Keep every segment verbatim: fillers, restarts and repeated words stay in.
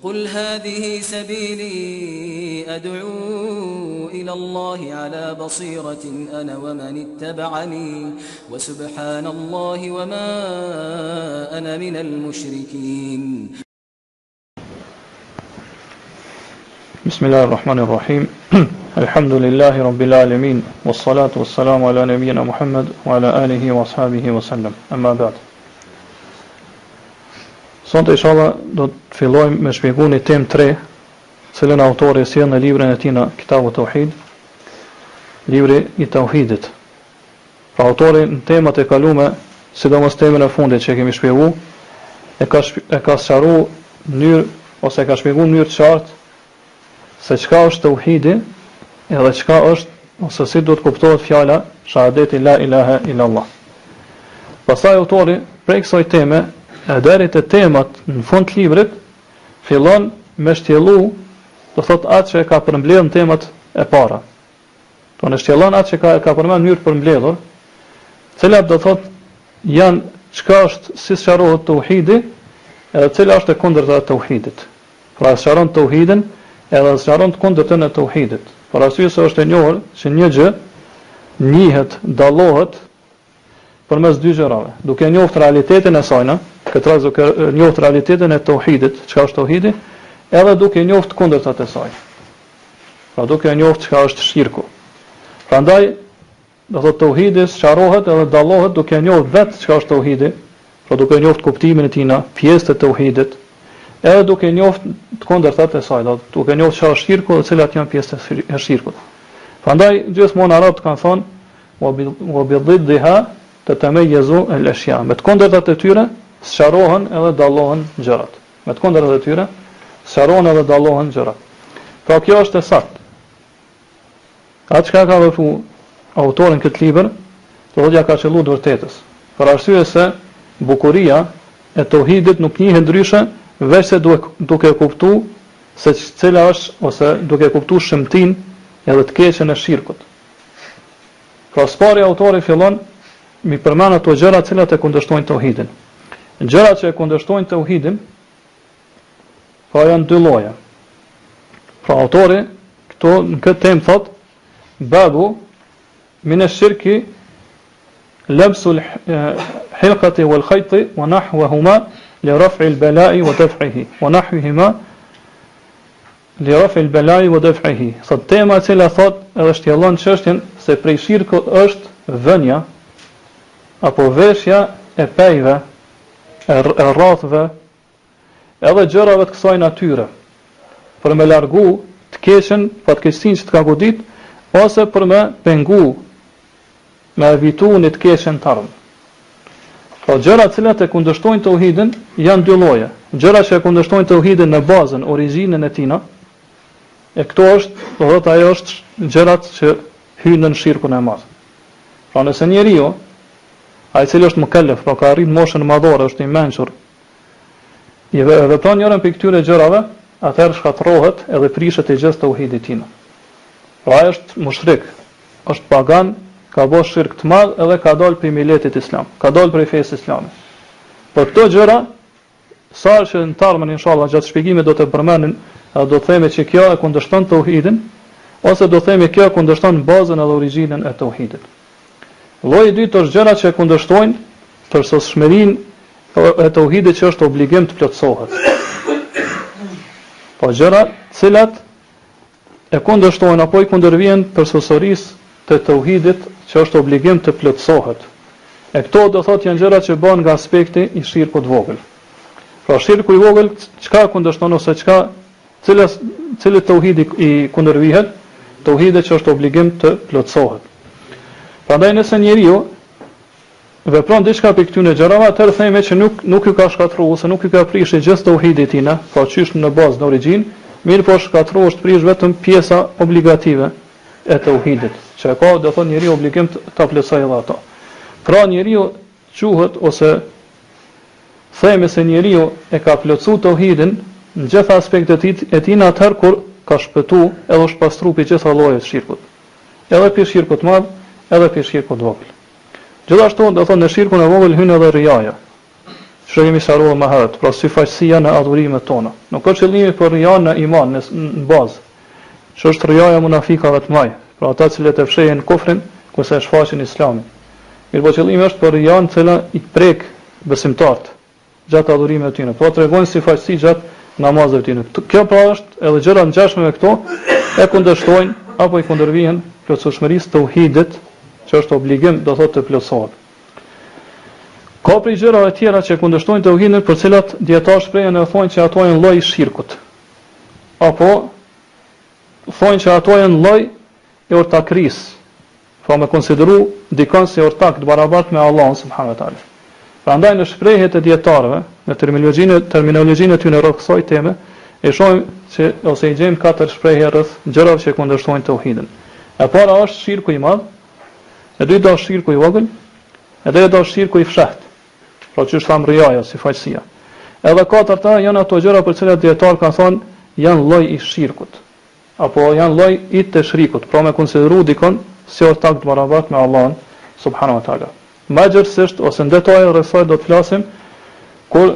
قل هذه سبيلي أدعو إلى الله على بصيرة أنا ومن اتبعني وسبحان الله وما أنا من المشركين. بسم الله الرحمن الرحيم. الحمد لله رب العالمين والصلاة والسلام على نبينا محمد وعلى آله وأصحابه وسلم. أما بعد. Sot inshallah do të fillojmë me shpjegimin e temë tre, cilën autori sjell në librin e tij Kitabu Tauhid, libri i Tauhidit. Pra autori në temat e kaluara, sidomos temën e fundit që kemi shpjeguar, e ka e ka sqaruar në mënyrë ose e ka shpjeguar në mënyrë të qartë se çka është tauhidi edhe çka është ose si duhet kuptohet fjala shahadeti la ilaha illa Allah. Pastaj autori prej kësaj teme e deri te temat në fund të librit fillon me shtjellu, do thot atë që ka përmbledhur në temat e para. Do në shtjellon atë që ka ka përmendur në mënyrë përmbledhur, cilat do thot janë çka është si sqarohet tauhidi edhe cila është e kundërta e tauhidit. Pra sqaron tauhidin edhe sqaron të kundërtën e tauhidit. Por arsye se është e njohur që një gjë njihet, dallohet përmes dy gjërave. Duke njohur realitetin e saj, këtë rast duke njohur realitetin e tauhidit, çka është tauhidi, edhe duke njohur të kundërtat e saj. Pra duke njohur çka është shirku. Prandaj do thotë tauhidi sqarohet edhe dallohet duke njohur vetë çka është tauhidi, pra duke njohur kuptimin e tij, pjesët e tauhidit, edhe duke njohur të kundërtat e saj, duke njohur çka është shirku dhe cilat janë pjesët e shirkut. Prandaj gjithmonë arabët kanë thonë wa bi dhiddiha tatamayyazu al-ashya. Me të kundërtat e tyre sqarohen edhe dallohen gjërat. Me të kundërtat e tyre sqarohen edhe dallohen gjërat. Pra kjo është e saktë. Atë çka ka vepruar autori në këtë libër, do thotë ja ka qelluar vërtetës. Për arsye se bukuria e tauhidit nuk njihet ndryshe veç se duke kuptuar se cila është ose duke kuptuar shëmtin edhe të keqen e shirkut. Pra spari autori fillon mi përmend ato gjëra të cilat e kundërshtojnë tauhidin. Gjërat që e kundërshtojnë tauhidin, pra janë dy lloje. Pra autori këto në këtë temë thot babu min ash-shirki labsu al-hilqati wal-khayti wa nahwahuma li raf'i al-bala'i wa daf'ihi wa nahwihima li raf'i al-bala'i wa daf'ihi. Sot tema e cila thot edhe shtjellon çështjen se prej shirkut është vënia apo veshja e pejve, e rrathëve, edhe gjërave të kësaj natyre, për me largu të keqen, fatkeqësinë që të ka godit, ose për me pengu, me evitu një të keqen të ardhmë. Po gjërat cilat e kundërshtojnë tauhidin janë dy lloje. Gjërat që e kundërshtojnë tauhidin në bazën, origjinën e tina, e këto është, do thotë ajo është gjërat që hyjnë në shirkun e madh. Pra nëse njeriu ai i cili është mukallaf, pra ka arrit moshën madhore, është i mençur, i vepron njërin prej këtyre gjërave, atëherë shkatërrohet edhe prishet e gjithë tauhidit tina. Pra ai është mushrik, është pagan, ka bërë shirk të madh edhe ka dalë prej miletit islam, ka dalë prej fesë islame. Por këto gjëra, sa që në tarmën inshallah gjatë shpjegimit do të përmendim, do të themi që kjo e kundërshton tauhidin, ose do të themi kjo e kundërshton bazën edhe origjinën e tauhidit. Lloji i dytë është gjërat që e kundërshtojnë përsosmërinë e tauhidit që është obligim të plotësohet. Po gjërat cilat e kundërshtojnë apo i kundërvijnë përsosërisë të tauhidit që është obligim të plotësohet. E këto do thotë janë gjërat që bëhen nga aspekti i shirkut vogël. Pra shirku i vogël çka kundërshton ose çka cilas cilit tauhidi i kundërvihet, tauhidi që është obligim të plotësohet. Prandaj nëse njeriu vepron diçka për këtyre gjërave, atëherë themi që nuk nuk ju ka shkatërruar ose nuk ju ka prishë gjithë tauhidin tina, pra çysh në bazë në origjinë, mirë po shkatërrohesh është prish vetëm pjesa obligative e tauhidit, që ka do thonë njeriu obligim ta plotësojë edhe ato. Pra njeriu quhet ose themi se njeriu e ka plotësuar tauhidin në gjitha aspektet e tij atëherë kur ka shpëtuar edhe është pastruar për gjitha llojet e shirkut. Edhe për shirkut të madh, edhe për shirkut të vogël. Gjithashtu do thonë në shirkun e vogël hyn edhe riaja, Që kemi sqaruar më herët, pra syfaqësia në adhurimet tona. Nuk është qëllimi për rijan në iman, në, në bazë, që është rijaja munafikave të mëdhenj, pra ata që e fshehin kufrin, kurse e shfaqin islamin. Mirë, po qëllimi është për rijan që i prek besimtarët gjatë adhurimeve të tyre, po tregojnë syfaqësi gjatë namazeve të tyre. Kjo pra është edhe gjëra ngjashme me këto, e kundërshtojnë apo i kundërvihen plotësueshmërisë të tauhidit, që është obligim, do thotë të plotësohet. Ka prej gjërave tjera që kundërshtojnë tauhidin, për cilat dietar shprehen e thonë që ato janë lloj i shirkut. Apo thonë që ato janë lloj i ortakrisë, pra me konsideru dikon si ortak të barabartë me Allahun subhanahu wa taala. Prandaj në shprehjet e dietarëve, në terminologjinë terminologjinë e tyre rreth kësaj teme, e shohim se ose i gjejmë katër shprehje rreth gjërave që kundërshtojnë tauhidin. E para është shirku i madh, e dyta është shirku i vogël, e treta është shirku i fshehtë. Pra që është thamë rijaja, si faqësia. Edhe katërta janë ato gjëra për cilat dietar kanë thonë janë lloj i shirkut, apo janë lloj i të shrikut, pra me konsideru dikon si ortak të barabartë me Allahun subhanahu wa taala. Më gjithsesi ose në detaje rreth saj do të flasim kur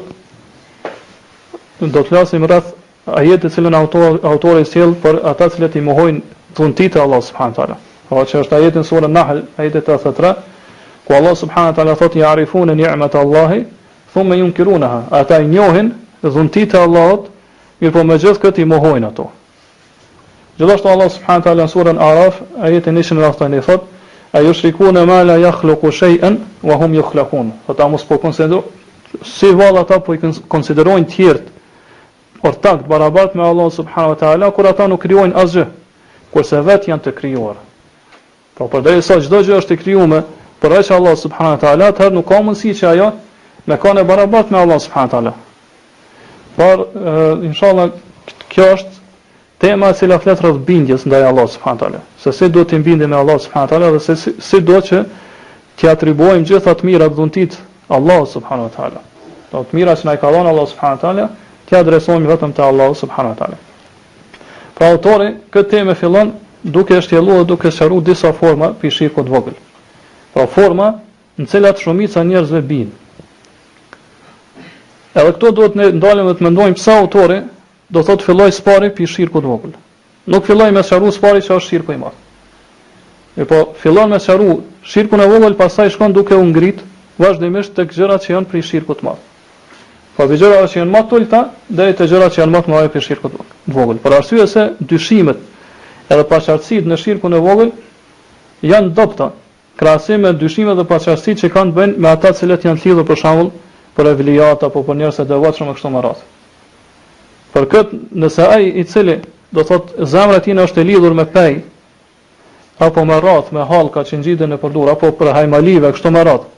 do të flasim rreth ajetit të cilën autori autori sjell për ata që i mohojnë dhuntit e Allahut subhanahu wa taala. Pra që është ajeti në surën Nahl, ajeti tridhjetë e tre, ku Allah subhanahu wa taala thotë ya'rifuna ni'mat Allahi thumma yunkirunaha. Ata i njohin dhuntit e Allahut, mirë po me gjithë këtë i mohojnë ato. Gjithashtu Allah subhanahu wa taala në surën Araf, ajetin njëqind e njëzet thotë ayushrikuna ma la yakhluqu shay'an wa hum yukhlaqun. Ata mos po konsiderojnë si vallë ata po i konsiderojnë tjerët ortak të barabartë me Allah subhanahu wa taala, kur ata nuk krijojnë asgjë, kurse vetë janë të krijuar. Po përderisa çdo gjë është e krijuar por veç Allah subhanahu wa taala, atëherë nuk ka mundësi që ajo me kanë barabartë me Allah subhanahu wa taala. Por inshallah kjo është tema e cila flet rreth bindjes ndaj Allah subhanahu wa taala. Se si duhet të bindemi me Allah subhanahu wa taala dhe se si, si duhet që t'i atribuojmë gjitha të mirat dhuntit Allah subhanahu wa taala. Do të mira që na i ka dhënë Allah subhanahu wa taala, t'i adresojmë vetëm te Allah subhanahu wa taala. Pra autori këtë temë fillon duke shtjelluar dhe duke sqaruar disa forma për shirkut vogël. Pra forma në cilat shumica njerëzve bin. Edhe këto duhet ne ndalemi të mendojmë pse autori do thotë filloj spari për shirkut vogël. Nuk filloj me sqaruar spari që është shirku i madh. E po fillon me sqaruar shirkun e vogël, pastaj shkon duke u ngrit vazhdimisht tek gjërat që janë për shirkut të madh. Po për gjërat që janë më të ulta deri te gjërat që janë më të mëdha për shirkut të vogël. Për arsye se dyshimet edhe paqartësitë në shirkun e vogël janë dobta, krahasim me dyshimet dhe paqartësitë që kanë bën me ata që janë të lidhur për shembull për evlijat apo për njerëz të devotshëm kështu më radh. Për këtë, nëse ai i cili do thotë zemra e tij është e lidhur me pej apo me rrath, me hallka që ngjiten në përdor apo për hajmalive kështu më radh,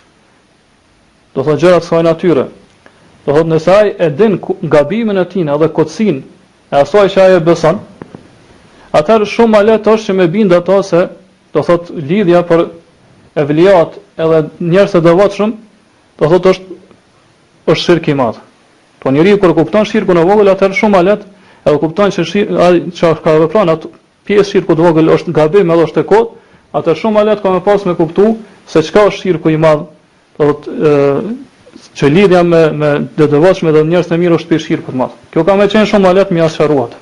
do thotë gjëra të kësaj natyre. Do thotë nëse ai e din gabimin e tij edhe kotësinë e asaj që ai e beson, atëherë shumë më lehtë është që me bind ato se do thotë lidhja për evlijat edhe njerëz të devotshëm, do thotë është është shirk i madh. Po njeriu kur kupton shirkun e vogël, atëherë shumë më lehtë edhe kupton që ai çfarë ka vepruar atë pjesë shirku i vogël është gabim edhe është e kot, atë shumë më lehtë ka më pas me kuptu se çka është shirku i madh, do thotë që lidhja me me të devotshëm dhe njerëz të mirë është për shirku të madh. Kjo ka më qenë shumë më lehtë më sqaruar.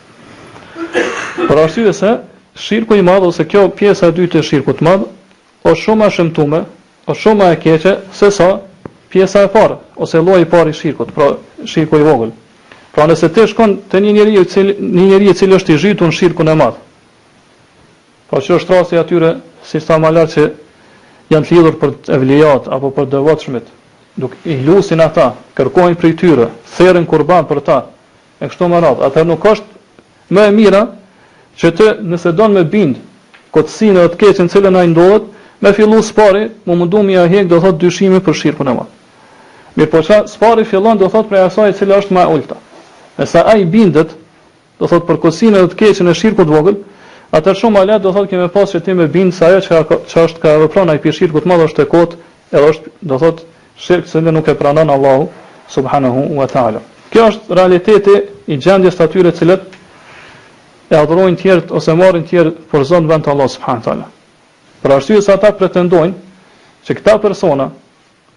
Për arsye se shirku i madh ose kjo pjesa e dytë e shirkut të madh është shumë më shëmtuar, është shumë më e keqe se sa pjesa e parë ose lloji i parë i shirkut, pra shirku i vogël. Pra nëse ti shkon te një njeriu i cili një njeriu i cili është i zhytur në shirkun e madh, pra që është rasti atyre si sa më lart që janë të lidhur për evlijat apo për devotshmit, duke i lusin ata, kërkojnë prej tyre, therrën kurban për ta, e kështu me radhë. Atë nuk është më e mira që të nëse don me bind kotësinë e të keqen që cilën ai ndodhet, me fillu spari, mu mundu mi a hek do thot dyshimi për shirkun e madh. Mirë po qa spari fillon do thot prej asaj e cila është më e ulta. Nëse ai bindet, do thot për kotësinë e të keqen e shirkut vogël, atëherë shumë më lehtë do thot kemë pas që ti me bind se ajo që është ka vepron ai për shirkut të madh është e kot, edhe është do thot shirk që nuk e pranon Allahu subhanahu wa taala. Kjo është realiteti i gjendjes të atyre të cilët e adhurojnë tjerët ose marrin tjerë për zonë vend të Allah subhanahu wa taala. Për arsye se ata pretendojnë që këta persona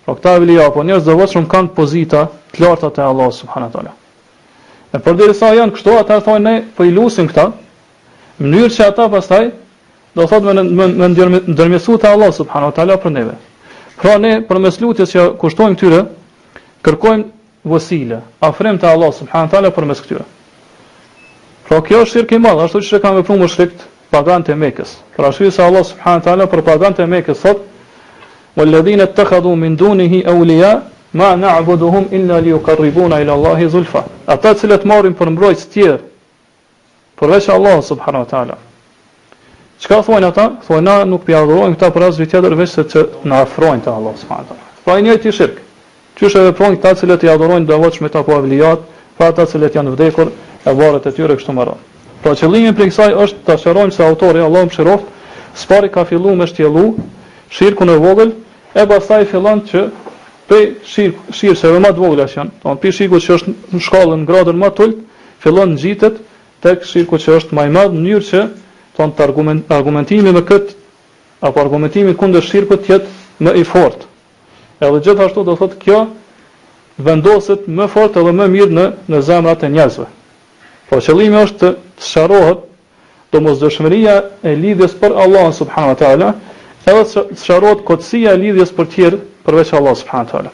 Pra këta evlia apo njerëz devotshëm kanë pozita të larta te Allahu subhanahu wa taala. E përderisa janë kështu, ata thonë ne po i lusim këta, në mënyrë që ata pastaj do thotë me me ndërmjetësu te Allahu subhanahu wa taala për neve. Pra ne përmes lutjes që kushtojmë këtyre, kërkojmë vosile, afrim te Allahu subhanahu wa taala përmes këtyre. Pra kjo është shirk i madh, ashtu siç e kanë vepruar mushrikët pagantë e Mekës. Pra arsye se Allah subhanahu wa taala për pagantë e Mekës thotë: "Walladhina ittakhadhu min dunihi awliya ma na'buduhum illa liyuqarribuna ila Allahi zulfa." Ata të cilët marrin për mbrojtës tjerë përveç Allah subhanahu wa taala. Çka thonë ata? Thonë na nuk pi adhurojmë këta për asgjë tjetër veç se të na afrojnë te Allah subhanahu wa taala. Pra një ti shirk. Qysh e veprojnë këta të cilët i adhurojnë devotshmit apo evlijat, pa ata të cilët janë vdekur e varret e tyre kështu më radh. Pra qëllimi për kësaj është ta shërojmë se autori Allahu mëshiroft, spari ka filluar me shtjellu shirkun e vogël, e pastaj fillon që pe shirk, shirkëve më të vogla që janë, domthonë pe shirku që është në shkallën në gradën më të ulët, fillon ngjitet tek shirku që është më i madh në mënyrë që ton të argument, argumentimi me këtë apo argumentimi kundër shirkut të jetë më i fortë. Edhe gjithashtu do thotë kjo vendoset më fort edhe më mirë në në zemrat e njerëzve. Po qëllimi është të sqarohet domosdoshmëria e lidhjes për Allah subhanahu wa taala, edhe të sqarohet kotësia e lidhjes për tjerë përveç Allah subhanahu wa taala.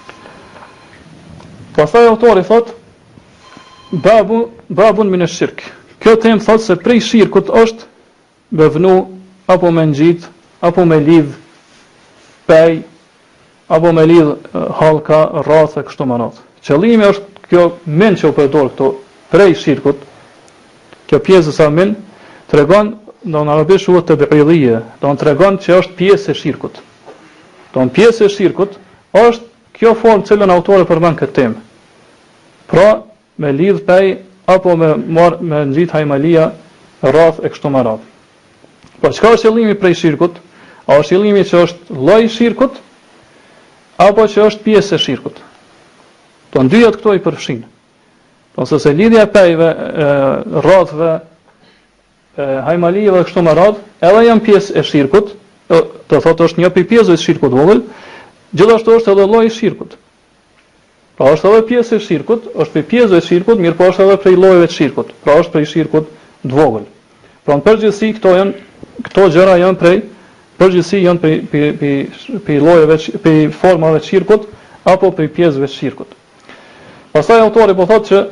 Pastaj autori thotë babu babun min ash-shirk. Kjo temë thotë se prej shirkut është me vënu apo me ngjit apo me lidh pej apo me lidh hallka, rrathe kështu më radh. Qëllimi është kjo men që u përdor këto prej shirkut. Kjo pjesë sa men tregon do në arabisht quhet tabi'idhije, do të tregon që është pjesë e shirkut. Do në pjesë e shirkut është kjo formë cilën autori përmend këtë temë. Pra me lidh pej apo me marr me ngjit hajmalia, rrath e kështu më radh. Po çka është qëllimi prej shirkut? A është qëllimi që është lloj i shirkut apo që është pjesë e shirkut? To dyjat këto i përfshin. Ose se lidhja e pejve, rrathve, hajmalijeve kështu më radh, edhe janë pjesë e shirkut, do thotë është një pjesë e shirkut vogël, gjithashtu është edhe lloji i shirkut. Pra është edhe pjesë e shirkut, është pjesë e shirkut, mirë po është edhe prej llojeve të shirkut. Pra është prej shirkut të vogël. Pra në përgjithësi këto janë këto gjëra janë prej përgjithësi janë prej prej prej llojeve prej formave të shirkut apo prej pjesëve të shirkut. Pastaj autori po thotë që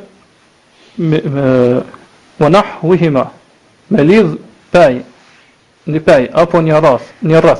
wa nahwihima me lidh pej, një pej apo një rrath, një rrath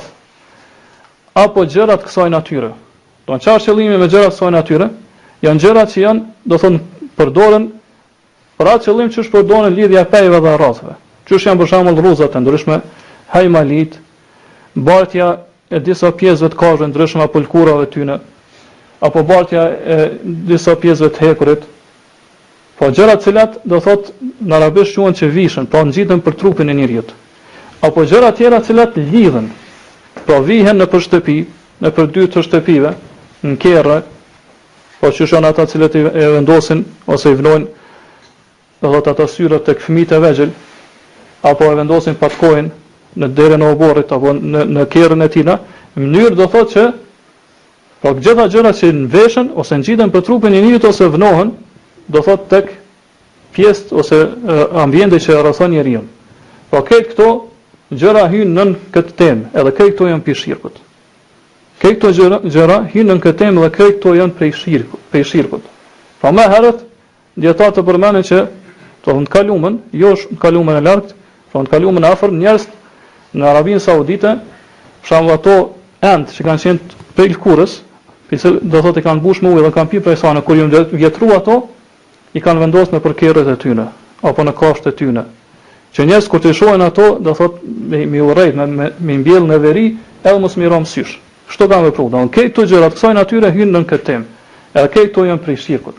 apo gjërat kësaj natyre. Do të çfarë qëllimi me gjërat kësaj natyre? Janë gjëra që janë, do thonë, përdoren për atë qëllim që është përdoren lidhja e pejve dhe rrathve. Qysh janë për shembull rruzat e ndryshme, hajmalit, bartja e disa pjesëve të kafshëve ndryshme apo lkurave tyne, apo bartja e disa pjesëve të hekurit. Po gjëra të cilat do thotë në arabisht quhen që vishën, pra ngjiten për trupin e njeriut. Apo gjëra tjera të cilat lidhen, pra vihen në për shtëpi, në për dy të shtëpive, në kerre, po që janë ata të cilët e vendosin ose i vnojnë, do thotë ata syrët tek fëmijët e vegjël, apo e vendosin patkojnë në derën e oborrit apo në në kerrën e tina, në mënyrë do thotë që po gjitha gjërat që në veshën ose ngjiten për trupin e njeriut ose vnohen, do thotë tek pjesë ose ambienti që rrethon njeriu. Po këtë këto gjëra hyn nën këtë temë, edhe këtë këto janë prej shirkut. Këtë këto gjëra, gjëra hyn nën këtë temë dhe këtë këto janë prej shirkut, prej shirkut. Pa më herët dietar të përmendën që to në kalumën, jo në kalumën e largët, po në kalumën e afër njerëz në Arabinë Saudite, për shembull ato ent që kanë qenë prej lkurës, pse do thotë kanë mbush me ujë dhe kanë pirë prej sane, kur ju vjetru ato, i kanë vendosur në përkerret e tyre apo në kafshët e tyre. Që njerëz kur të shohin ato, do thotë me, me urrejt, me, me, me mbjell në veri, edhe mos më rom sysh. Kështu kanë vepruar. Don këto gjëra të kësaj natyre hyn në këtë temë. Edhe këto janë prej shirkut.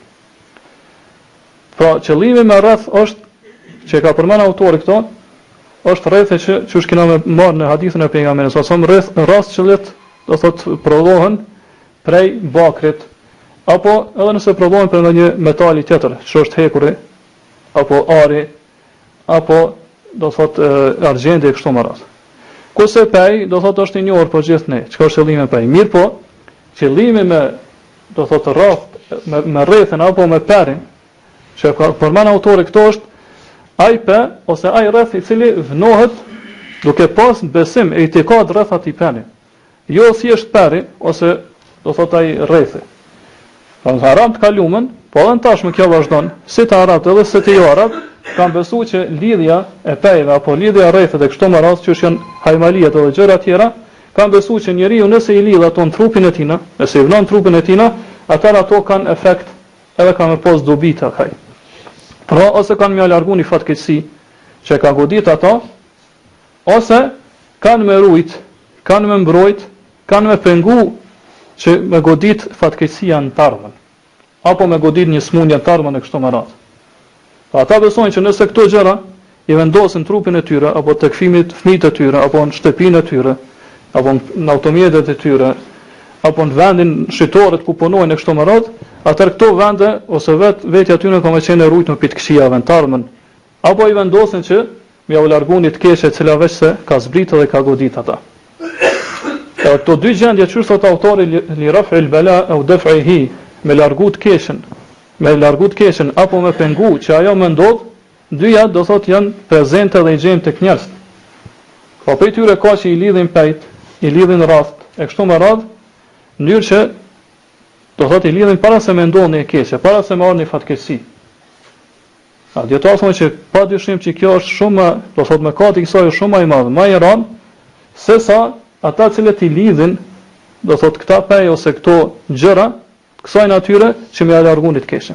Pra qëllimi me rreth është që ka përmend autori këto, është rreth që çu shkina me marr në hadithën e pejgamberit sa son rreth rast që let do thotë prodhohen prej bakrit apo edhe nëse prodhohen për ndonjë metali tjetër, që është hekuri apo ari apo do thotë argjendi kështu më radh. Kurse pej do thotë është i njohur për gjithë ne, çka është qëllimi pej. Mirë po, qëllimi me, do thotë rreth, me, me rrethen apo me perin, që përmend autori këto është ai pe ose ai rreth i cili vnohet duke pas besim e itikad rreth atij peri. Jo thjesht peri ose do thotë ai rrethi. Pra në haram të kalumen, po edhe në tashmë kjo vazhdon, si të arabët edhe si të jo arabët, kanë besu që lidhja e pejve apo lidhja e rrethet e kështu me radhë që janë hajmaliet edhe gjëra tjera, kanë besu që njeriu nëse i lidh ato në trupin e tina, nëse i vnon trupin e tina, atëra ato kanë efekt edhe kanë me pos dobi të kaj. Pra ose kanë me largu një fatkeqësi që ka godit ato, ose kanë me rujt, kanë me mbrojt, kanë me pengu që me godit fatkeqësia në tarmën, apo me godit një smundje në tarmën e kështu me radhë. Pa ata besojnë që nëse këto gjëra i vendosin trupin e tyre, apo të këfimit fëmijët e tyre, apo në shtëpinë e tyre, apo në automjetet e tyre, apo në vendin shqitoret ku punojnë e kështu me radhë, atër këto vende, ose vet, vetja tyre ka me qenë e rujt në pitkëshia në tarmën, apo i vendosin që mi au largu një të keqe cila veç se ka zbritë dhe ka godit ata. E këto dy gjendje që thot autori li raf'i al-bala au daf'ihi, me largu të keqen, me largu të keqen apo me pengu që ajo më ndodh, dyja do thot janë prezente dhe i gjejmë tek njerëzit. Po prej tyre ka që i lidhin pejt, i lidhin rrath, e kështu me radhë, në mënyrë që do thot i lidhin para se me ndodh një keqe, para se me ardh një fatkeqësi. A dietar thonë që pa dyshim që kjo është shumë, do thot mëkati i kësaj është shumë më i madh, më i rënd se sa ata cilët i lidhin, do thot këta pej ose këto gjëra, kësaj natyre që me largu një të keqe.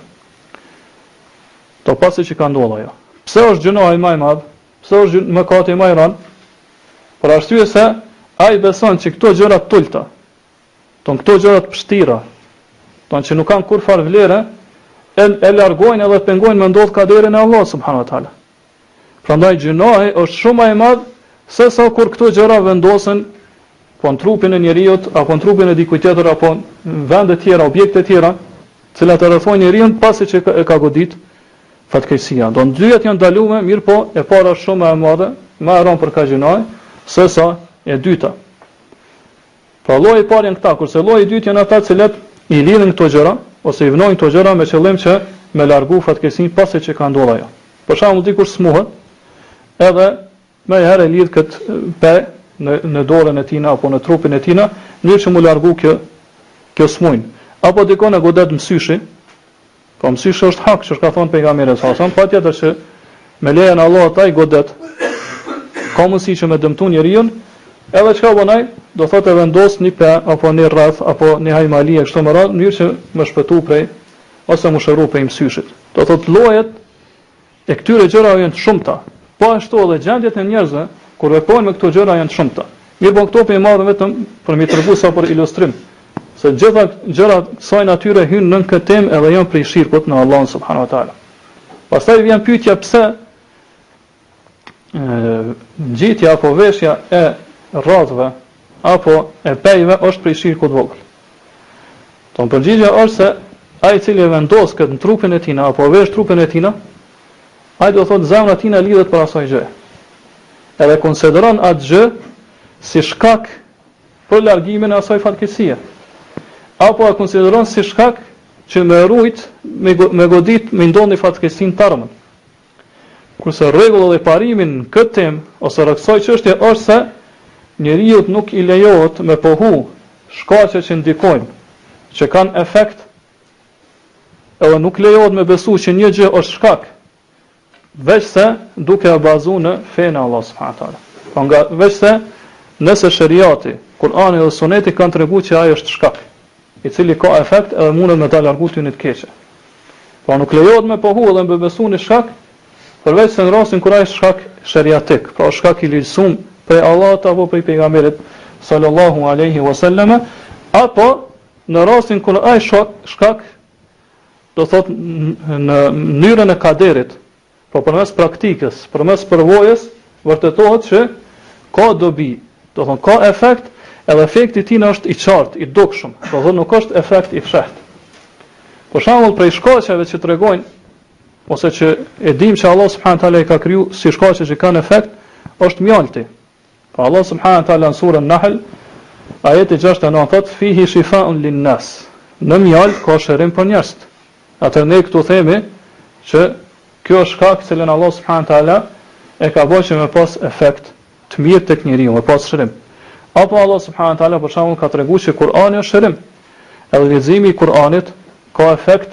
Do pasi që ka ndodhur ajo. Pse është gjunohi më i madh? Pse është mëkati më i rënd? Për arsye se ai beson që këto gjëra të tulta, ton këto gjëra të vështira, ton që nuk kanë kurfar vlerë, e, e largojnë edhe pengojnë me ndodh kaderin e Allah subhanahu wa taala. Prandaj gjunohi është shumë më i madh se sa kur këto gjëra vendosen po në trupin e njeriut, apo në trupin e dikujt tjetër, apo në vende tjera, objekte tjera, cilat e rrethojnë njeriun pasi që e ka godit fatkeqësia. Do në dyjet janë ndaluar, mirë po e para shumë e madhe, më e rënd për ka gjinoj, se sa e dyta. Pra lloji i parë janë këta, kurse lloji i dytë janë ata cilët i lidhin këto gjëra ose i vnojnë këto gjëra me qëllim që me largu fatkeqësinë pasi që ka ndodhur ajo. Për shembull dikush smuhet, edhe më herë lidh këtë pe në në dorën e tina apo në trupin e tina, në mënyrë që mu largu kjo kjo smujnë. Apo dikon e godet mësyshi, po mësyshi është hak që ka thonë pejgamberi sa sa, patjetër që me lejen e Allahut ai godet. Ka mundësi që me dëmtu njeriu, edhe çka bën ai, do thotë e vendos një pe apo një rreth apo një hajmali e kështu me radhë, në mënyrë që më shpëtu prej ose më shëru prej mësyshit. Do thotë llojet e këtyre gjërave janë të shumta. Po ashtu edhe gjendjet e njerëzve kur veprojnë me këto gjëra janë të shumta. Mirë, po këto po i marrë vetëm për mi tregu sa për ilustrim. Se gjitha gjërat kësaj natyre hynë nën këtë temë edhe janë prej shirkut në Allahun subhanahu wa taala. Pastaj vjen pyetja pse ë ngjitja apo veshja e rradhëve apo e pejve është prej shirkut vogël. Ton përgjigjja është se ai i cili e vendos këtë në trupin e tij apo vesh trupin e tij, ai do thotë zemra e tij lidhet për asaj gjë. Edhe konsideron atë gjë si shkak për largimin e asaj fatkeqësie. Apo e konsideron si shkak që me rujt, me, me godit, me ndodhi fatkeqësinë tarmën. Kurse rregulla dhe parimin në këtë temë ose rreth kësaj çështje është se njeriu nuk i lejohet me pohu shkaqe që ndikojnë, që kanë efekt, edhe nuk lejohet me besu që një gjë është shkak, veç se duke e bazuar në fenë Allah subhanahu wa taala. Po nga veç se nëse shariati, Kurani dhe Suneti kanë treguar që ai është shkak, i cili ka efekt edhe mundet me ta largu ty në të keqe. Po nuk lejohet me pohu edhe me besu në shkak, përveç se në rastin kur ai është shkak shariatik, pra shkak i ligjshëm prej Allahut apo prej pejgamberit sallallahu alaihi wasallam, apo në rastin kur ai shkak, shkak do thot në mënyrën e kaderit, po përmes praktikës, përmes përvojës, vërtetohet që ka dobi, do thon ka efekt, edhe efekti i tij është i qartë, i dukshëm, do thon nuk është efekt i fshehtë. Për shembull, prej shkaqeve që tregojnë ose që e dim që Allah subhanahu taala i ka kriju si shkaqe që kanë efekt, është mjalti. Pra Allah subhanahu taala në surën Nahl Ajeti gjashtë e nëntë thot fihi shifaun linnas. Në mjal ka shërim për njerëzit. Atëherë ne këtu themi që kjo është shkak i cilën Allah subhanahu taala e ka bërë që me pas efekt të mirë tek njeriu, me pas shërim. Apo Allah subhanahu taala për shembull ka treguar që Kur'ani është shërim. Edhe leximi i Kur'anit ka efekt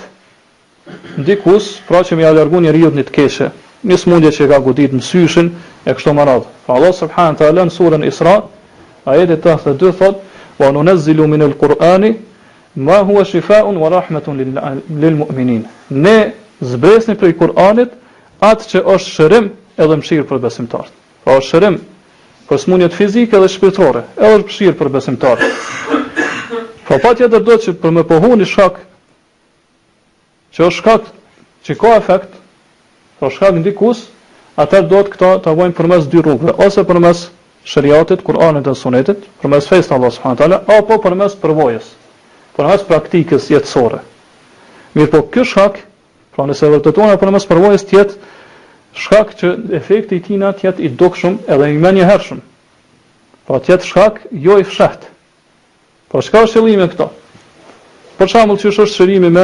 ndikus, pra që më ia largon njeriu në të keqe, një smundje që ka godit mësyshin e kështu me radhë. Pra Allah subhanahu taala në surën Isra, ajeti tetëdhjetë e dy thot: "Wa nunazzilu min al-Qur'ani ma huwa shifaa'un wa rahmatun lil mu'minin." Ne zbresni prej Kur'anit atë që është shërim edhe mëshirë për besimtarët. Pra është shërim për smundjet fizike dhe shpirtërore, edhe është mëshirë për besimtarët. Pra patjetër do që për me pohu një shkak që është shkak që ka efekt, pra shkak ndikus, atëherë do të këta ta vojnë përmes dy rrugëve, ose përmes shariatit, Kur'anit dhe Sunetit, përmes fesë të Allah subhanahu taala, apo përmes përvojës, përmes praktikës jetësore. Mirë po ky shkak, pra nëse vërtetojnë përmes përvojës të jetë shkak që efekti i tij të jetë i dukshëm edhe i menjëhershëm. Pra të jetë shkak jo i fshehtë. Po çka është qëllimi këto? Për shembull, çish është shërimi me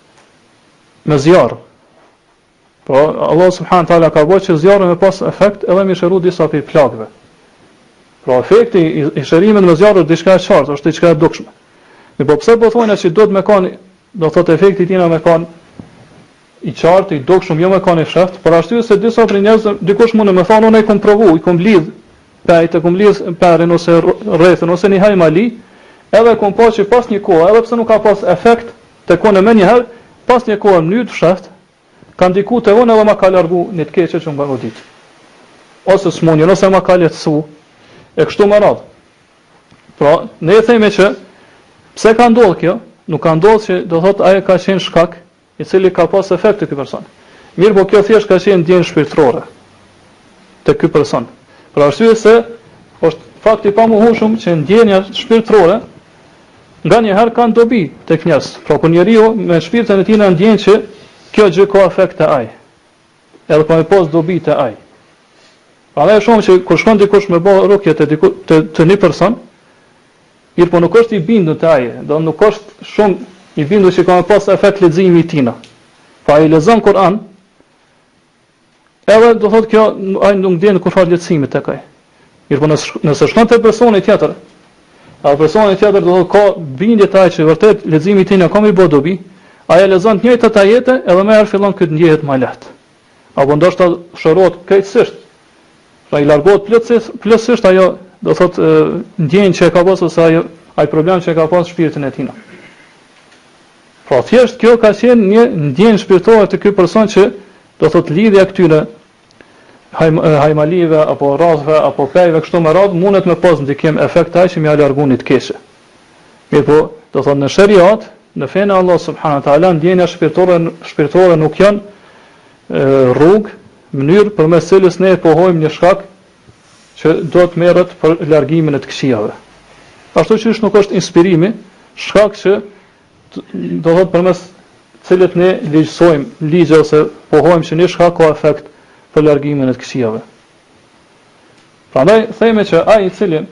me zjarr. Po Allah subhanahu taala ka bërë që zjarri me pas efekt edhe me shëru disa prej plagëve. Pra efekti i, i shërimit me zjarr është diçka e qartë, është diçka e dukshme. Mi po pse po thonë se do të më kanë, do thotë efekti i tij na më kanë i qartë, i dukshëm, jo më kanë i fshehtë, por ashtu se disa prej njerëzve, dikush mund të më thonë unë e kam provu, i kam lidh pejtë, kam lidh perën ose rrethën ose një hajmali, edhe kom pa që pas një kohë, edhe pse nuk ka pas efekt tek unë më një herë, pas një kohë në mënyrë të fshehtë, ka ndikuar te unë edhe ma ka largu një të keqe që më godit. Ose smundjen, ose ma ka lehtësu, e kështu me radhë. Pra, ne e themi që pse ka ndodhur kjo? Nuk ka ndodhur që do thotë ai ka qenë shkak i cili ka pas efekt te ky person. Mirë, po kjo thjesht ka qenë ndjenjë shpirtërore te ky person. Për arsye se është fakti i pamohshëm që ndjenja shpirtërore nganjëherë kanë dobi tek njerëz. Pra kur njeriu me shpirtin e tij na ndjen që kjo gjë ka efekt te ai. Edhe po me pas dobi te ai. Pra ne shohim që kur shkon dikush me bë rukje te diku te, te një person, mirë po nuk është i bindur te ai, do nuk është shumë i bindur që ka pas efekt leximi i tij. Pa ai lexon Kur'an, edhe do thotë kjo ai nuk ndjen kur fal leximin tek ai. Mirë po nëse, nëse shkon te personi tjetër, a personi tjetër do thotë ka bindje te ai që vërtet leximi i tij ka më bë dobi, ai e lexon të njëjtat ajete edhe më herë fillon këtë ndjehet më lehtë. Apo ndoshta shërohet krejtësisht. Pra i largohet plotësisht, plotësisht ajo do thotë ndjenjë që e ka pasur ose ajo ai problem që e ka pasur shpirtin e tij. Pra thjesht kjo ka qenë një ndjenjë shpirtërore te ky person që do thotë lidhja këtyre hajmalive apo rrethve apo pejve kështu me radhë mundet me pas ndikim efekt ai që më largoni të keqe. Mirë po, do thotë në shariat, në fenë Allah subhanahu wa taala ndjenja shpirtërore shpirtërore nuk janë rrugë, mënyrë përmes cilës ne pohojmë një shkak që do të merret për largimin e të këqijave. Ashtu që nuk është inspirimi, shkak që do thotë përmes cilët ne legjsojmë ligje ose pohojmë që një shkak ka efekt për largimin e të këqijave. Prandaj themi që ai i cili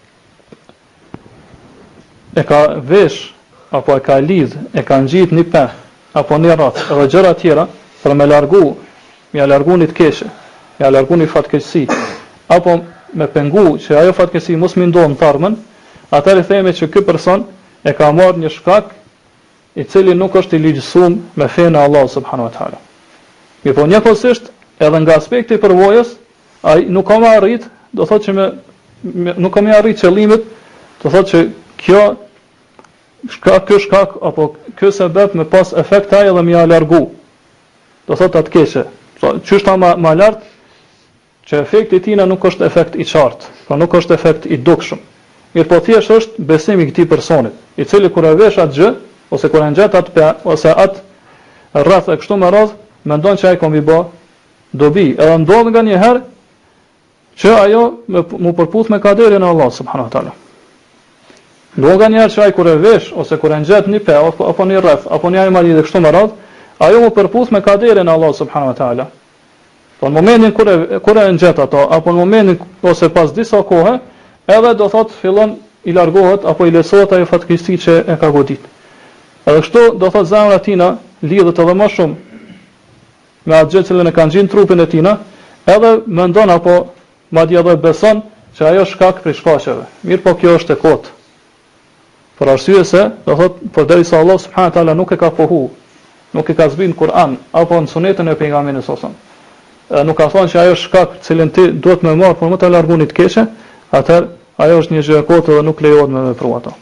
e ka vesh apo e ka lidh, e ka ngjit një peh apo një rreth edhe gjëra tjera për me largu, me largu një të keqe, me largu një fatkeqësi, apo me pengu që ajo fatkeqësi mos më ndodhë në të ardhmen, atëherë themi që ky person e ka marrë një shkak i cili nuk është i ligjësuar me fenë e Allah subhanahu wa taala. Mirë po njëkohësisht edhe nga aspekti i përvojës, ai nuk ka më arrit, do thotë që me, me nuk ka më arrit qëllimit, do thotë që kjo shkak, ky shkak apo ky sebeb me pas efekt ai edhe më ia largu. Do thotë atë keqe. Qysh ta më më lart që efekti i tij nuk është efekt i qartë, pra nuk është efekt i dukshëm. Mirë po thjesht është besimi i këtij personit, i cili kur e vesh atë gjë, ose kur e ngjet atë pe, ose atë rreth e kështu me radh, mendon që ai ka mbi bë dobi, edhe ndodh nganjëherë që ajo mu përputh me kaderin e Allah subhanahu wa taala. Ndodh nganjëherë që ai kur e vesh ose kur e ngjet një pe apo, apo një rreth, apo një ajmali dhe kështu me radh, ajo mu përputh me kaderin e Allah subhanahu wa taala. Po në momentin kur e kur e ngjet ato, apo në momentin ose pas disa kohë, edhe do thot fillon i largohet apo i lesohet ajo fatkeqësi që e ka godit. Edhe kështu do thot zemra tina lidhet edhe më shumë me atë gjë që e kanë gjinë trupin e tina, edhe mendon apo madje edhe beson që ajo shkak për shkaqeve. Mirë po kjo është e kotë. Për arsye se, do thot, përderisa Allah subhanahu wa taala nuk e ka pohu, nuk e ka zbritur në Kur'an apo në sunetën e pejgamberit sallallahu alajhi wasallam, nuk ka thonë që ajo shkak cilën ti duhet më marr por më ta largoni të keqe, atëherë ajo është një gjë e kotë dhe nuk lejohet me vepru ato.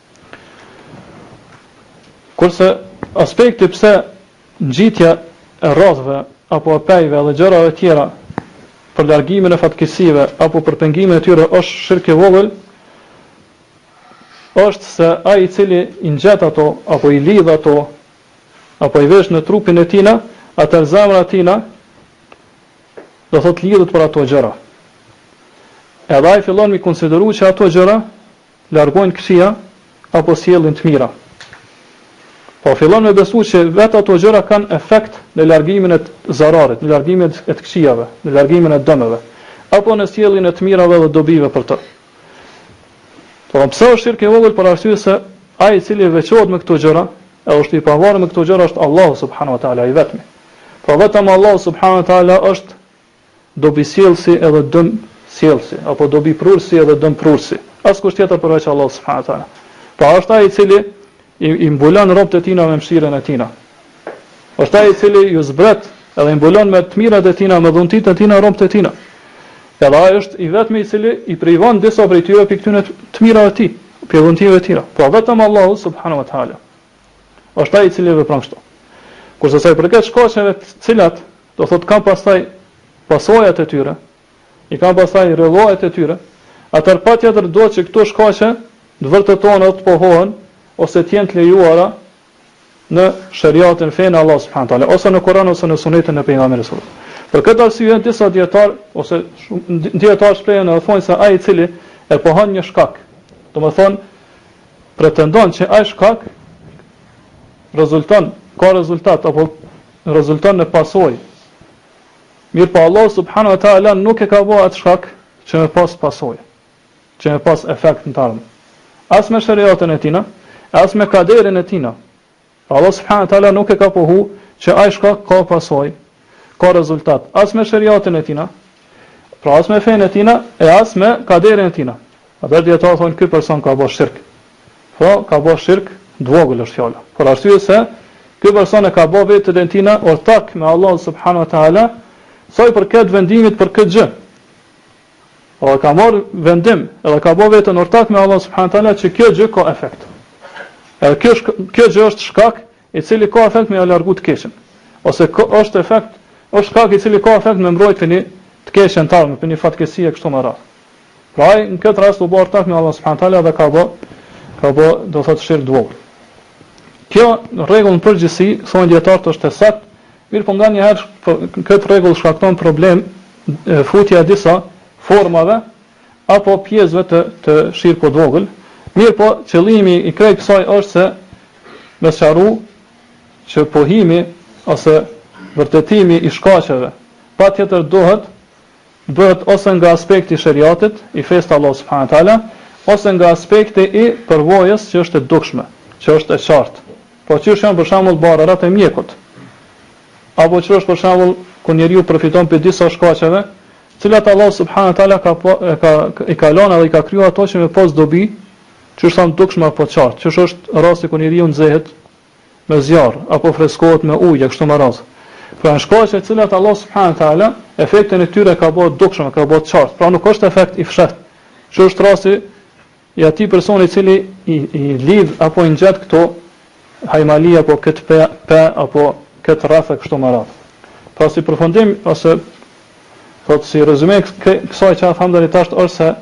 Kurse aspekti pse ngjitja e rrotëve apo e pejve dhe gjërave të tjera për largimin e fatkeqësive apo për pengimin e tyre është shirk i vogël, është se ai i cili i ngjet ato apo i lidh ato apo i vesh në trupin e tina, atë zemra tina do thot lidhet për ato gjëra. Edhe ai fillon mi konsideru që ato gjëra largojnë këqija apo sjellin të mira. Po fillon me besu që vetë ato gjëra kanë efekt në largimin e të zararit, në largimin e të këqijave, në largimin e dëmeve, apo në sjelljen e të mirave dhe dobive për të. Po pse është shirk i vogël? Për arsye se ai i cili veçohet me këto gjëra, e është i pavarur me këto gjëra është Allahu subhanahu wa taala i vetmi. Po vetëm Allahu subhanahu wa taala është dobisjellsi edhe dëm sjellsi, apo dobi prursi edhe dëm prursi. Askush tjetër përveç Allahu subhanahu wa taala. Po është ai i cili i, i mbulon robët e tina me mëshirën e tina. Është ai i cili ju zbret edhe i mbulon me të mirat e tina, me dhuntit e tina robët e tina. Edhe ai është i vetmi i cili i privon disa prej tyre pikë këtyre të mirave të tij, për dhuntive të tira. Po vetëm Allahu subhanahu wa taala është ai i cili vepron kështu. Kurse sa i përket shkaqeve të cilat do thotë kanë pastaj pasojat e tyre, i kanë pastaj rrellohet e tyre, atëherë patjetër duhet që këto shkaqe të vërtetohen apo të pohohen ose të jenë të lejuara në shariatin fen Allah subhanahu wa taala, ose në Kur'an ose në sunetën e pejgamberit sallallahu alaihi wasallam. Për këtë arsye disa dietar ose dietar shprehen edhe thonë se ai i cili e pohon një shkak, domethënë pretendon që ai shkak rezulton, ka rezultat apo rezulton në pasojë. Mirë po Allah subhanahu wa taala nuk e ka bërë atë shkak që me pas pasojë, që me pas efekt në të ardhmen. As me shariatën e tina, as me kaderin e tina. Allah subhanahu wa taala nuk e ka pohu që ai shkak ka pasojë, ka rezultat, as me shariatën e tina, pra as me fenë e tina, e as me kaderin e tina. Atëherë dietarë thonë ky person ka bërë shirk. Po, ka bërë shirk dvogël është fjala. Për arsye se ky person e ka bërë vetë e tina ortak me Allah subhanahu wa taala, sa i përket vendimit për këtë gjë. Po ka marrë vendim, edhe ka bërë vetën ortak me Allah subhanahu wa taala që kjo gjë ka efekt. Edhe kjo kjo gjë është shkak i cili ka efekt me ja largu të keqen. Ose ka, është efekt, është shkak i cili ka efekt me mbrojtje një të keqen të ardhmen, për një fatkeqësi e kështu me radhë. Pra ai në këtë rast u bë ortak me Allah subhanahu wa taala dhe ka bë ka bë do thotë shirk dvogël. Kjo në rregull në përgjithësi, thonë dietarët është e saktë, mirë po nganjëherë këtë rregull shkakton problem e, futja e disa formave apo pjesëve të të shirkut dvogël. Mirë po qëllimi i krejt kësaj është se me sqaru që pohimi ose vërtetimi i shkaqeve patjetër duhet bëhet ose nga aspekti i shariatit, i fesë Allah subhanahu wa taala, ose nga aspekti i përvojës që është e dukshme, që është e qartë. Po çish janë për shembull barrat e mjekut. Apo që është për shembull kur njeriu përfiton për disa shkaqeve, të cilat Allah subhanahu wa taala ka ka i ka lënë dhe i ka krijuar ato që me pas dobi, që është të dukshme apo të qartë, që është rasti kur njeriu nxehet me zjarr apo freskohet me ujë, kështu me radhë. Pra në shkaqe të cilat Allah subhanahu wa taala efektin e tyre ka bërë dukshëm, ka bërë të qartë. Pra nuk është efekt i fshehtë. Që është rasti i atij personi i cili i, i lidh apo i ngjet këto hajmali apo këtë pe, pe apo këtë rrethë kështu me radhë. Pra si përfundim ose thotë si rezumim kësaj që tham deri tash është se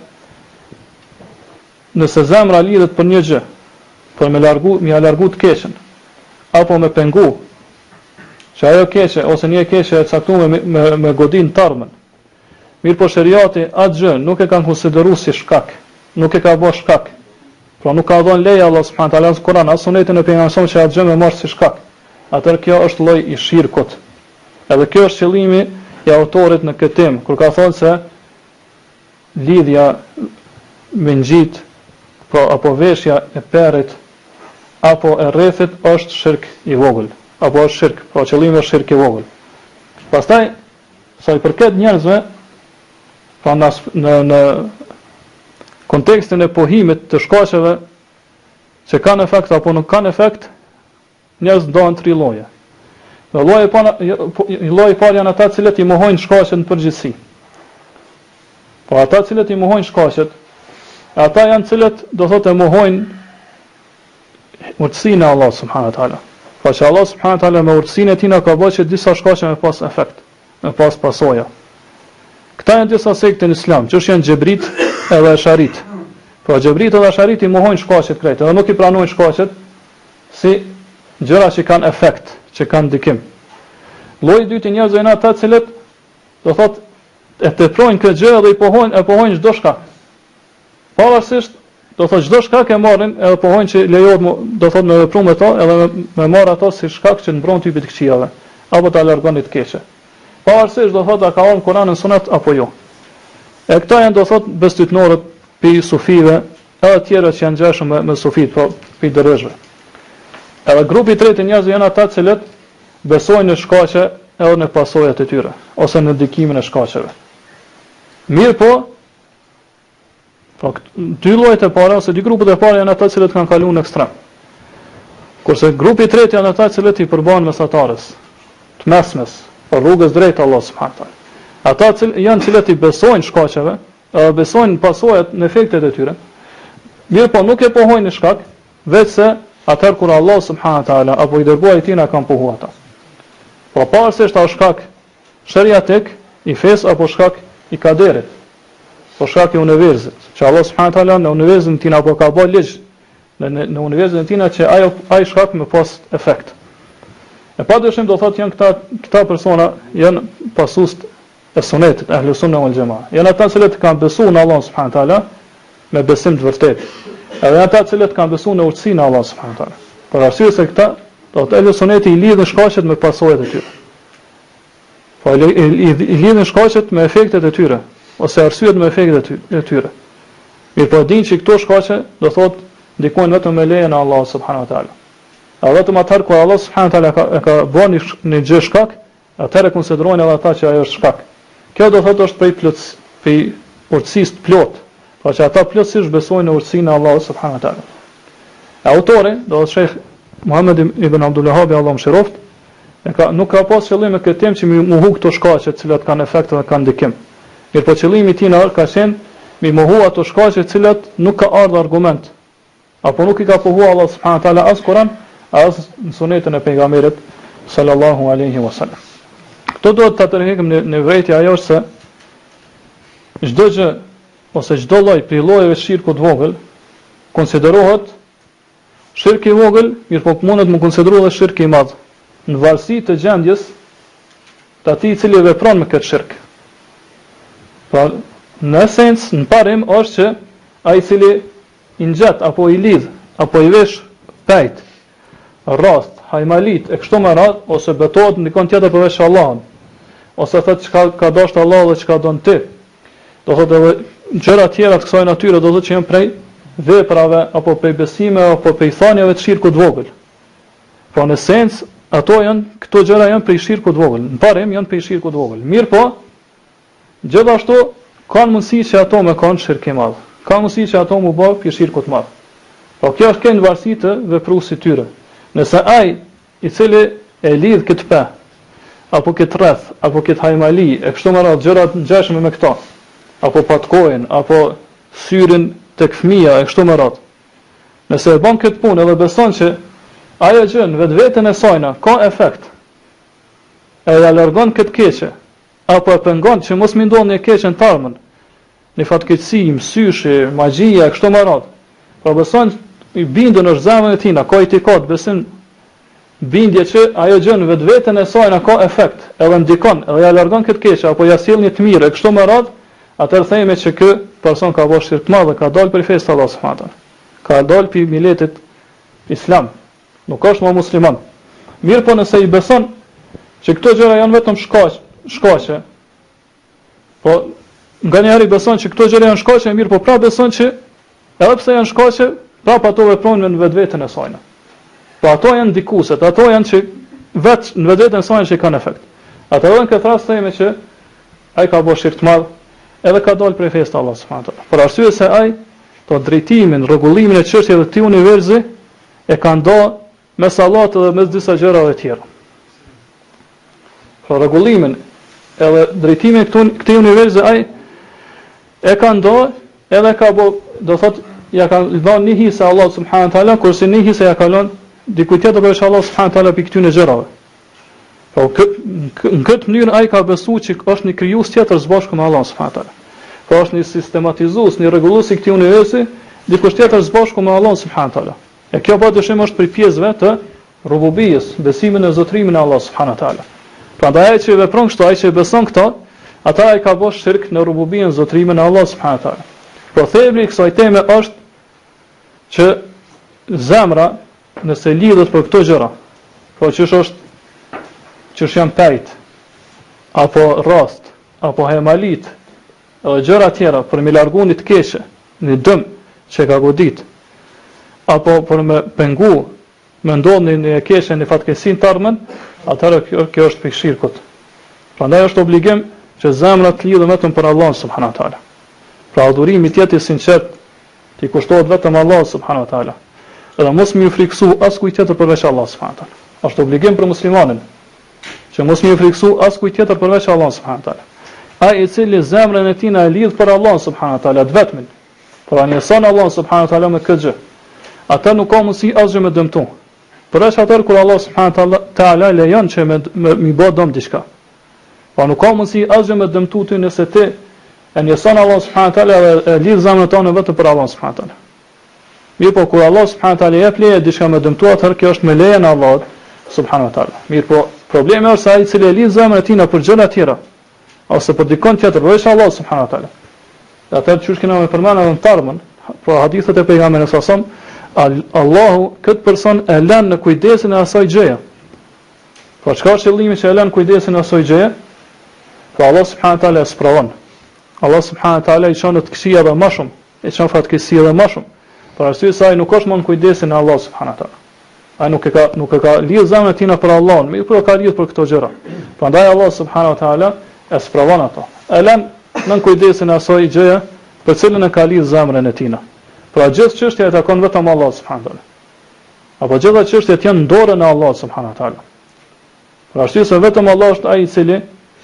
nëse zemra lidhet për një gjë, për me largu, me ja largu të keqen, apo me pengu që ajo keqe ose një keqe e caktuar me, me, me godin të ardhmen. Mirë po shariati atë gjë nuk e kanë konsideruar si shkak, nuk e ka bërë shkak. Pra nuk ka dhënë leje Allah subhanahu wa taala në Kur'an as sunetin e pejgamberit që atë gjë me marr si shkak. Atëherë kjo është lloj i shirkut. Edhe kjo është qëllimi i autorit në këtë temë, kur ka thënë se lidhja me ngjit pra apo veshja e perrit apo e rrethit është shirk i vogël, apo është shirk, pra qëllimi është shirk i vogël. Pastaj sa i përket njerëzve, pra në, në, në kontekstin e pohimit të shkaqeve që kanë efekt apo nuk kanë efekt, njerëz ndohen tri lloje. Dhe lloji i parë, lloji i parë janë ata të cilët i mohojnë shkaqet në përgjithësi. Po ata të cilët i mohojnë shkaqet, ata janë të cilët do thotë e mohojnë urtësinë e Allahut subhanahu wa taala. Po që Allah subhanahu wa taala me urtësinë e tij na ka bërë që disa shkaqe me pas efekt, me pas pasoja. Këta janë disa sekte në Islam, që janë Xhebrit edhe Asharit. Po Xhebrit edhe Asharit i mohojnë shkaqet krejt, edhe nuk i pranojnë shkaqet si gjëra që kanë efekt, që kanë ndikim. Lloji i dytë i njerëzve janë ata të cilët do thotë e teprojnë këtë gjë dhe i pohojnë, e pohojnë çdo shkak. Pavarësisht, do thotë çdo shkak e marrin edhe pohojnë që lejohet do thotë me vepru me to, edhe me, me marr ato si shkak që mbron typit të këqijave, apo ta largon të keqe. Pavarësisht do thotë a ka ardhur Kur'ani në Sunet apo jo. E këta janë do thotë bestytnorët pi sufive, edhe të tjerë që janë ngjashëm me, me sufit, po pi dërveshve. Edhe grupi i tretë i njerëzve janë ata të cilët besojnë në shkaqe edhe në pasojat e tyre, ose në ndikimin e shkaqeve. Mirë po, po dy llojet e para ose dy grupet e para janë ata të cilët kanë kaluar në ekstrem. Kurse grupi i tretë janë ata të cilët i përbanë mesatarës, të mesmes, për rrugës drejt Allah subhanahu wa taala. Ata të cilët janë të cilët i besojnë shkaqeve, edhe besojnë pasojat në efektet e tyre. Mirë po nuk e pohojnë në shkak, vetëse atëherë kur Allah subhanahu wa taala apo i dërguari i tij na kanë pohuar ata. Po pavarësisht a shkak shariatik i fes apo shkak i kaderit, po shkak i universit, që Allah subhanahu wa taala në universin tin apo ka bërë ligj në në, në universin tin që ajo ai shkak më pas efekt. E padyshim do thotë janë këta këta persona janë pasues e sunetit, ahlu sunna wal jamaa. Janë ata që kanë besuar në Allah subhanahu wa taala me besim të vërtetë. Edhe ata të cilët kanë besuar në urtësinë e Allah subhanahu wa taala. Për arsye se këta, do të thotë suneti i lidhën shkaqet me pasojat e tyre. Po i, i, i lidhën shkaqet me efektet e tyre, ose arsyet me efektet e tyre. Mirë po dinë që këto shkaqe do thotë ndikojnë vetëm me lejen e Allah subhanahu wa taala. A vetëm atëherë kur Allah subhanahu wa taala ka, ka bënë një gjë shkak, atëherë konsiderojnë edhe ata që ajo është shkak. Kjo do thotë është prej plot, prej urtësisë të plot. Pra që ata plotësisht besojnë në urtësinë e Allahut subhanahu wa taala. Autori, do të Sheikh Muhammed ibn Abdul Wahhab Allahu mëshiroft, e ka nuk ka pas qëllim me këtë temë që mi mohu këto shkaqe të cilat kanë efekt dhe kanë ndikim. Mirë po qëllimi i tij ka qenë mi mohu ato shkaqe të cilat nuk ka ardhur argument, apo nuk i ka pohuar Allah subhanahu wa taala as Kur'an, as në sunetën e pejgamberit sallallahu alaihi wasallam. Këto do të tërheqim në, në vërejtje ajo se çdo gjë ose çdo lloj prej llojeve shirku të vogël konsiderohet shirk i vogël, mirë po mundet të konsiderohet edhe shirk i madh, në varësi të gjendjes të atij i cili vepron me këtë shirk. Pra, në esencë, në parim është që ai i cili i ngjet apo i lidh apo i vesh pejt, rast, hajmalit e kështu me radhë, ose betohet në dikon tjetër përveç Allahut, ose thotë çka ka dashur Allahu dhe çka don ti. Do thotë edhe gjëra tjera të kësaj natyre do thotë që janë prej veprave apo prej besimeve apo prej thanjeve të shirkut të vogël. Po në esencë ato janë, këto gjëra janë prej shirkut të vogël. Në parim janë prej shirkut të vogël. Mirë po, gjithashtu kanë mundësi që ato me kanë shirk i madh. Ka mundësi që ato mu bë prej shirkut të madh. Po kjo është kënd varësi të vepruesit tyre. Nëse ai i cili e lidh këtë pe, apo këtë rreth, apo këtë hajmali, e kështu me radhë gjëra të ngjashme me këto, apo patkojnë, apo syrin tek fëmia e kështu me radhë. Nëse e bën këtë punë edhe beson që ajo gjë në vetveten e saj ka efekt, e ja largon këtë keqe, apo e pengon që mos më ndodhë një keqe në tarmën, një fatkeqësi, mësyshi, magjia e kështu me radhë. Pra beson i bindën është zemrën e tij, ka etikat, besim bindje që ajo gjë në vetveten e saj ka efekt, edhe ndikon, edhe ja largon këtë keqe apo ja sjell një të mirë e kështu me radhë, atëherë themi që ky person ka bërë shirk të madh dhe ka dalë prej fesë të Allahut subhanahu wa taala. Ka dalë prej miletit islam. Nuk është më musliman. Mirë po nëse i beson që këto gjëra janë vetëm shkaq, shkaqe. Po nganjëherë i beson që këto gjëra janë shkaqe, mirë po pra beson që Edhe pse janë shkaqe, prapë ato veprojnë në vetveten e saj. Po ato janë ndikuset, ato janë që vetë në vetveten e saj që kanë efekt. Atë edhe në këtë rast themi që ai ka bërë shirk të madh, edhe ka dalë prej fesë të Allahut subhanahu wa taala. Por arsye se ai to drejtimin, rregullimin e çështjeve të këtij universi e ka ndarë mes Allahut dhe mes disa gjërave të tjera. Por rregullimin edhe drejtimin këtu këtij universi ai e ka ndarë edhe ka bë, do thot, ja ka dhënë një hisë Allahu subhanahu wa taala, kurse një hisë ja ka lënë dikujt tjetër për Allahu subhanahu wa taala për këtyre gjërave. Po në këtë mënyrë ai ka besuar që është një krijues tjetër së bashku me Allahu subhanahu wa taala. Po është një sistematizues, një rregullues i këtij universi, dikush tjetër së bashku me Allahu subhanahu wa taala. E kjo po dyshim është për pjesëve të rububiyes, besimin në zotrimin e Allahut subhanahu wa taala. Prandaj ai që vepron kështu, ai që beson këto, ata ai ka bërë shirk në rububien, zotrimin e Allahut subhanahu wa taala. Po thebri i kësaj teme është që zemra nëse lidhet për këto gjëra, po çish është çish janë pejt, apo rast, apo hemalit, edhe gjëra tjera për me largu një të keqe, një dëm që ka godit, apo për me pengu, me ndodh një, një keqe, një fatkesin të ardhmen, atëherë kjo, kjo është pikë shirkut. Prandaj është obligim që zemra të lidhet vetëm për Allahun subhanahu wa taala. Pra adhurimi tjetër i sinqert t'i kushtohet vetëm Allahut subhanahu wa taala. Edhe mos më friksu as kujt tjetër përveç Allahut subhanahu wa taala. Është obligim për muslimanin që mos më friksu as kujt tjetër përveç Allahut subhanahu wa taala. Ai i cili zemrën e tij na e lidh për Allahun subhanahu wa taala vetëm, pra njëson Allahun subhanahu wa taala me këtë gjë, atë nuk ka mundësi asgjë me dëmtu. Përveç atëherë kur Allah subhanahu wa taala lejon që me mi bë dëm diçka. Po nuk ka mundësi asgjë me dëmtu ty nëse ti e njëson Allah subhanahu wa taala dhe e lidh zemrën tonë vetëm për Allah subhanahu wa taala. Mirë po kur Allah subhanahu wa taala jep leje diçka me dëmtu, atëherë kjo është me lejen e Allahut subhanahu wa taala. Mirë po problemi është se ai i cili e lidh zemrën e tij për gjëra të tjera ose për dikon tjetër përveç Allah subhanahu wa taala. Atëherë çush kena me përmend edhe në tarmën, po hadithet e pejgamberit sallallahu alajhi wasallam, Allahu këtë person e lën në kujdesin e asaj gjëje. Po çka është qëllimi që e lën kujdesin e asaj gjëje? Po Allah subhanahu wa taala e sprovon. Allah subhanahu wa taala i çon të këqija edhe më shumë, i çon fatkeqësi edhe më shumë. Për arsye se ai nuk është më në kujdesin e Allah subhanahu wa taala. Ai nuk e ka nuk e ka lidh zemrën e tij për Allahun, mirë po ka lidh për këto gjëra. Prandaj Allah subhanahu wa taala e sprovon ato. E lën në kujdesin e asaj gjëje për cilën e ka lidh zemrën e tij. Pra gjithë çështja e takon vetëm Allah subhanahu wa taala. Apo gjitha çështjet janë në dorën e Allah subhanahu wa taala. Për arsye se vetëm Allah është ai i cili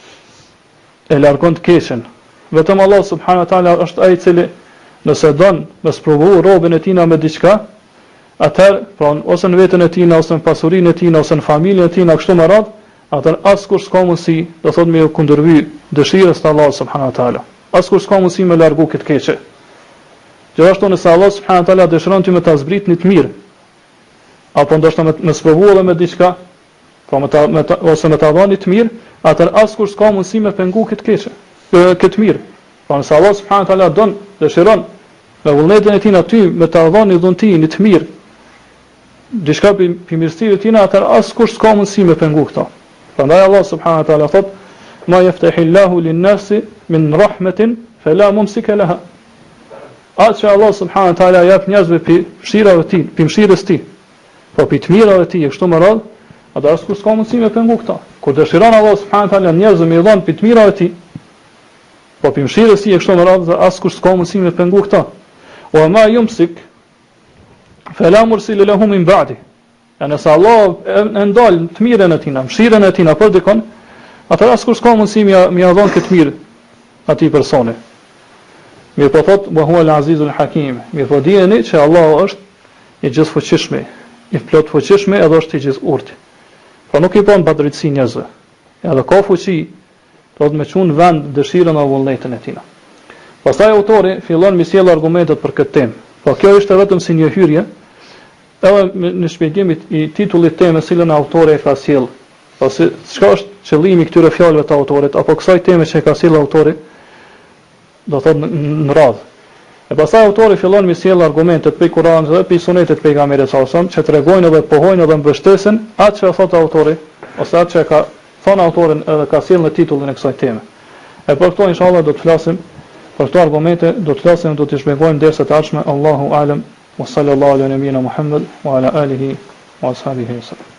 e largon të keqen. Vetëm Allah subhanahu wa taala është ai i cili nëse don me sprovu robën e tij me diçka, atëherë pra ose në veten e tij, ose në pasurinë e tij, ose në familjen e tij, kështu me radhë, atëherë askush s'ka mundësi, do thotë me u kundërvy dëshirës së Allah subhanahu wa taala. Askush s'ka mundësi me largu këtë keqe. Gjithashtu nëse Allah subhanahu wa taala dëshiron ti me ta zbrit një të mirë, apo ndoshta me, me sprovu edhe me diçka, po me ta, me ta, ose me ta dhënë të mirë, atëherë askush s'ka mundësi me pengu këtë keqe, këtë mirë. Po nëse Allah subhanahu wa taala don, dëshiron me vullnetin e tij aty me ta dhënë dhunti një të mirë, diçka për mirësinë e tij, atëherë askush s'ka mundësi me pengu këto. Prandaj Allah subhanahu wa taala thot: "Ma yaftahillahu lin-nasi min rahmatin fala mumsika laha." Atë që Allah subhanahu wa taala jep njerëzve pi mëshirave të tij, pi mëshirës së tij, po pi të mirave të tij, kështu më radh, atë askush s'ka mundësi me pengu këto. Kur dëshiron Allah subhanahu wa taala njerëzve me dhon pi të mirave të tij, po pi mëshirës së tij, kështu më radh, askush s'ka mundësi me pengu këto. Wa ma yumsik fala mursila lahu min ba'di. Ja nëse Allah e ndal të mirën e tij, mëshirën e tij për dikon, atëherë askush s'ka mundësi me ia dhon këtë mirë atij personi. Mirë po thot, wa huwa al-azizul hakim. Mirë po dijeni që Allah është i gjithfuqishëm, i plot fuqishëm edhe është i gjithurtë. Po nuk i bën padrejtësi njerëzve. Edhe ka fuqi, do të më çon vend dëshirën e vullnetin e tij. Pastaj autori fillon me sjell argumentet për këtë temë. Po kjo është vetëm si një hyrje, edhe në shpjegimin i titullit të temës, cilën autori e ka sjell. Ose çka është qëllimi i këtyre fjalëve të autorit, apo kësaj teme që e ka sjell autori, do thotë në, në radhë. E pastaj autori fillon me sjell argumentet prej Kuranit dhe prej Sunetit të pejgamberit sallallahu alajhi wasallam, që tregojnë edhe pohojnë edhe mbështesin atë që thot autori, ose atë që ka thënë autorin edhe ka sjell në titullin e kësaj teme. E për këto inshallah do të flasim Për këto argumente do të flasim, do të shpjegojmë derisa të ardhshme. Allahu alem, wa sallallahu ala nabina Muhammad wa ala alihi wa ashabihi sallam.